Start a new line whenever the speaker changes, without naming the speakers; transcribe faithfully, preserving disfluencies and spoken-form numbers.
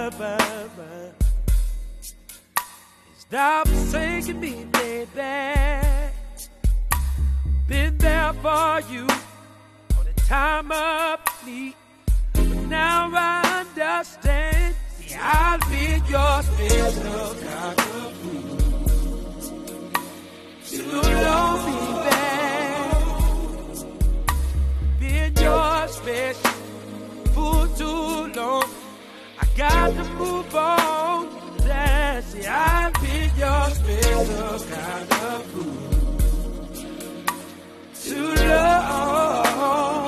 Stop forsaking me, baby. Been there for you on the time of need. But now I understand. See, I'll be your special kind of food. Too long, baby. Been your special food too long. I got to move on. See, I'll be your special kind of food. Too long.